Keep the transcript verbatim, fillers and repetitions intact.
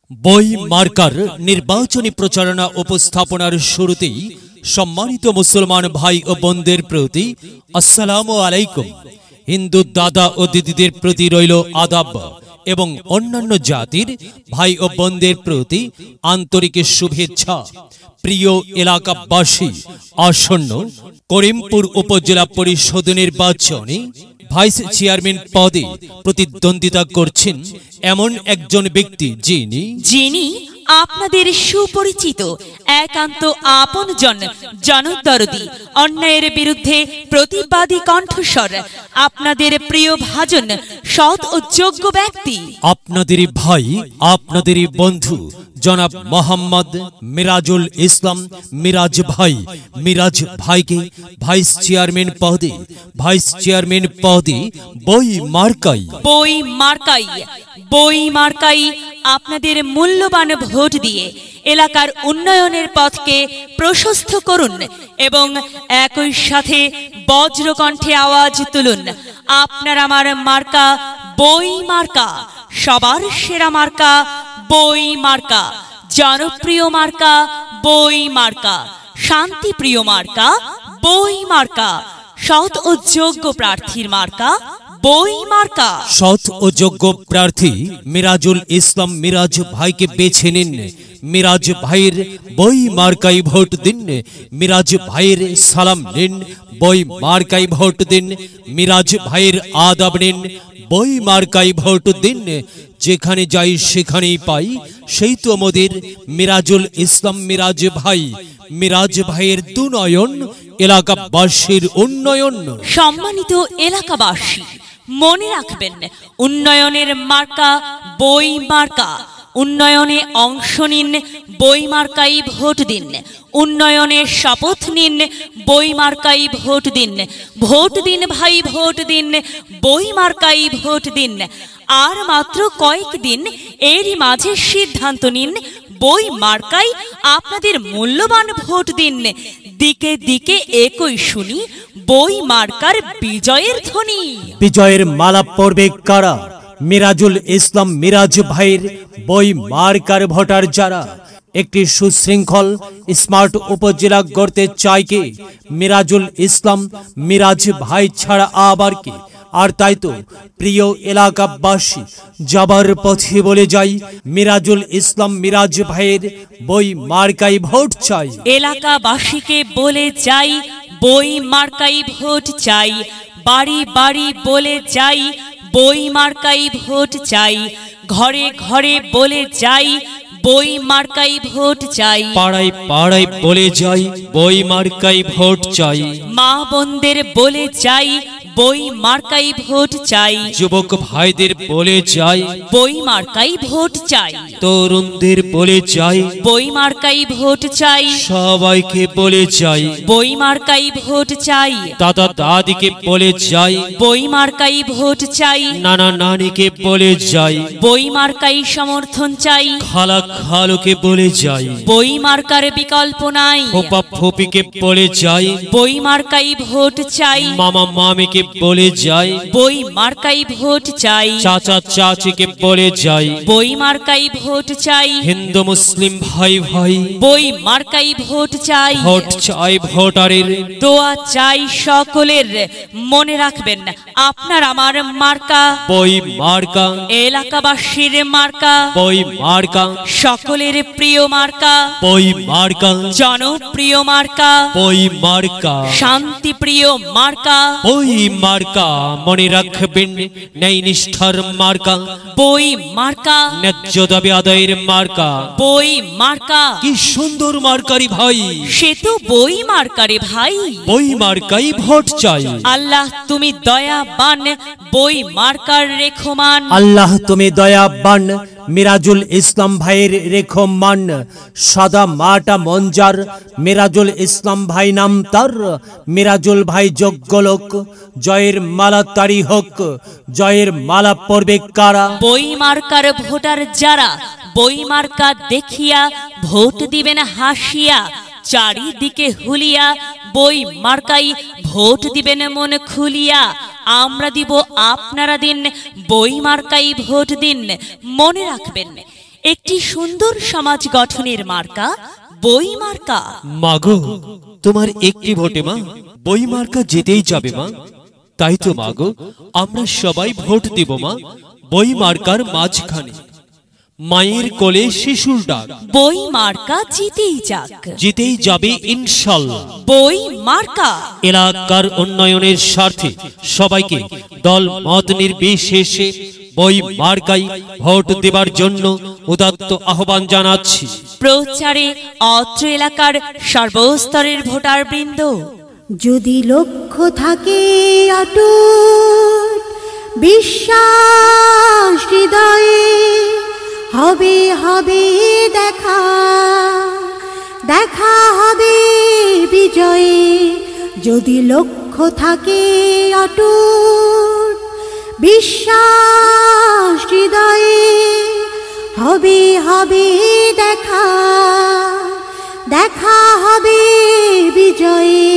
বই মার্কার নির্বাচনী প্রচারণা উপস্থাপনার শুরুতেই সম্মানিত মুসলমান ভাই ও বোনদের প্রতি আসসালামু আলাইকুম। হিন্দু দাদা ও দিদিদের প্রতি রইল আদাব এবং অন্যান্য জাতির ভাই ও বোনদের প্রতি আন্তরিক শুভেচ্ছা। প্রিয় এলাকাবাসী, আসন্ন করিমপুর উপজেলা পরিষদ নির্বাচনে ভাইস চেয়ারম্যান পদে প্রতিদ্বন্দ্বিতা করছেন এমন একজন ব্যক্তি যিনি যিনি আপনাদের সুপরিচিত একান্ত আপনজন, জনদরদি, অন্যায়ের বিরুদ্ধে প্রতিবাদী কণ্ঠস্বর, আপনাদের প্রিয় ভাজন, সৎ ও যোগ্য ব্যক্তি, আপনাদেরই ভাই, আপনাদেরই বন্ধু জনাব মোহাম্মদ মিরাজুল ইসলাম মিরাজ ভাই। মিরাজ ভাইকে ভাইস চেয়ারম্যান পদে ভাইস চেয়ারম্যান পদে বই মার্কাই বই মার্কাই বই মার্কাই আপনাদের মূল্যবান ভোট দিয়ে এলাকার উন্নয়নের পথকে প্রশস্ত করুন এবং একই সাথে বজ্রকণ্ঠে আওয়াজ তুলুন, আপনার আমার মার্কা বই মার্কা, সবার সেরা মার্কা বই মার্কা, জনপ্রিয় মার্কা বই মার্কা, শান্তিপ্রিয় মার্কা বই মার্কা, সৎ ও যোগ্য প্রার্থীর মার্কা বই মার্কা। সৎ ও যোগ্য প্রার্থী মিরাজুল ইসলাম মিরাজ ভাইকে বেছে নিন। মিরাজ ভাইয়ের বই মার্কাই ভোট দিন। মিরাজ ভাইয়ের সালাম নিন, বই মার্কাই ভোট দিন। মিরাজ ভাইয়ের আদাব নিন, বই মার্কাই ভোট দিন। যেখানে যাই সেখানেই পাই সেই তো আমাদের মিরাজুল ইসলাম মিরাজ ভাই। মিরাজ ভাইয়ের দুনয়ন এলাকাবাসীর উন্নয়ন। সম্মানিত এলাকাবাসী, মনে রাখবেন, উন্নয়নের মার্কা বই মার্কা। উন্নয়নে অংশ নিন, বই মার্কাই ভোট দিন। উন্নয়নের শপথ নিন, বই মার্কাই ভোট দিন। ভোট দিন ভাই, ভোট দিন, বই মার্কাই ভোট দিন। আর মাত্র কয়েকদিন, এরই মাঝে সিদ্ধান্ত নিন, বই মার্কাই আপনাদের মূল্যবান ভোট দিন। দিকে দিকে একই শুনি বই মার্কার বিজয়ের ধ্বনি। বিজয়ের মালা পড়বে কারা? মিরাজুল ইসলাম মিরাজ ভাইয়ের বই মার্কার ভোটার যারা। একটি সুশৃঙ্খল স্মার্ট উপজেলা গড়তে চায় কে? মিরাজুল ইসলাম মিরাজ ভাই ছাড়া আবার কে? আর তাই তো প্রিয় এলাকাবাসী, যাবার পথে বলে যাই, মিরাজুল ইসলাম মিরাজ ভাইয়ের বই মার্কাই ভোট চাই। এলাকাবাসীকে বলে যাই, বই মার্কাই ভোট চাই। বাড়ি বাড়ি বলে যাই, বই মার্কাই ভোট চাই। ঘরে ঘরে বলে যাই, বই মার্কাই ভোট চাই। পাড়ায় পাড়ায় বলে যাই, বই মার্কাই ভোট চাই। মা বোনদের বলে যাই, বই মার্কাই ভোট চাই। যুবক ভাইদের বলে যাই, বই মার্কাই ভোট চাই। তরুণদের বলে যাই, বই মার্কাই ভোট চাই। সবাইকে বলে যাই, বই মার্কাই ভোট চাই। দাদা দাদিকে বলে যাই, বই মার্কাই ভোট চাই। নানা নানিকে বলে যাই, বই মার্কাই সমর্থন চাই। খালা খালুকে বলে যাই, বই মার্কার বিকল্প নাই। ফোপা ফোপিকে বলে যাই, বই মার্কাই ভোট চাই। মামা মামিকে বলে যাই, বই মার্কাই ভোট চাই। চাচা চাচিকে বলে যাই, বই মার্কাই ভোট চাই। হিন্দু মুসলিম ভাই ভাই, বই মার্কাই ভোট চাই। ভোট চাই ভোটারের, দোয়া চাই সকলের। মনে রাখবেন, আপনার আমার মার্কা বই মার্কা। এলাকাবাসীর মার্কা বই মার্কা। সকলের প্রিয় মার্কা বই মার্কা। জনপ্রিয় মার্কা বই মার্কা। শান্তিপ্রিয় মার্কা বই মার্কা। মনে রাখবেন, ন্যায় নিষ্ঠার মার্কা। বই মার্কা। ন্যায্য দাবি আদায়ের মার্কা। বই মার্কা। কি সুন্দর মার্কারি ভাই, সে তো বই মার্কারে ভাই। বই মার্কাই ভোট চাই। আল্লাহ তুমি দয়াবান, বই মার্কার রেখমান। আল্লাহ তুমি দয়াবান, মিরাজুল ইসলাম ভাইয়ের রেখো মান। সাদা মাটা মঞ্জার মিরাজুল ইসলাম ভাই নাম তার। মিরাজুল ভাই যোগ্য লোক, জয়ের মালা তারি হোক। জয়ের মালা পড়বে কারা? বই মার্কার ভোটার যারা। বই মার্কা দেখিয়া ভোট দিবেন হাসিয়া। চারিদিকে হুলিয়া, বই মার্কাই ভোট দিবেন মন খুলিয়া। আমরা দিব, আপনারা দিন, বই মার্কাই ভোট দিন। মনে রাখবেন, একটি সুন্দর সমাজ গঠনের মার্কা বই মার্কা। মাগো, তোমার একটি ভোটে মা বই মার্কা জিতেই যাবে মা। তাই তো মাগো, আমরা সবাই ভোট দেব মা বই মার্কার মাঝখানে। মায়ের কোলে শিশুর ডাক, বই মার্কা জিতেই যাক, জিতেই যাবে ইনশাল্লাহ। বই মার্কা এলাকার উন্নয়নের স্বার্থে সবাইকে দল মত নির্বিশেষে বই মার্কাই ভোট দেবার জন্য উদাত্ত আহ্বান জানাচ্ছি। প্রচারে অত্র এলাকার সর্বস্তরের ভোটার বৃন্দ। যদি লক্ষ্য থাকে অটুট বিশ্বাস হৃদয়ে, হবে হবে দেখা, দেখা হবে বিজয়ে। যদি লক্ষ্য থাকে অটুট বিশ্বাস হৃদয়ে, হবে হবে দেখা, দেখা হবে বিজয়ে।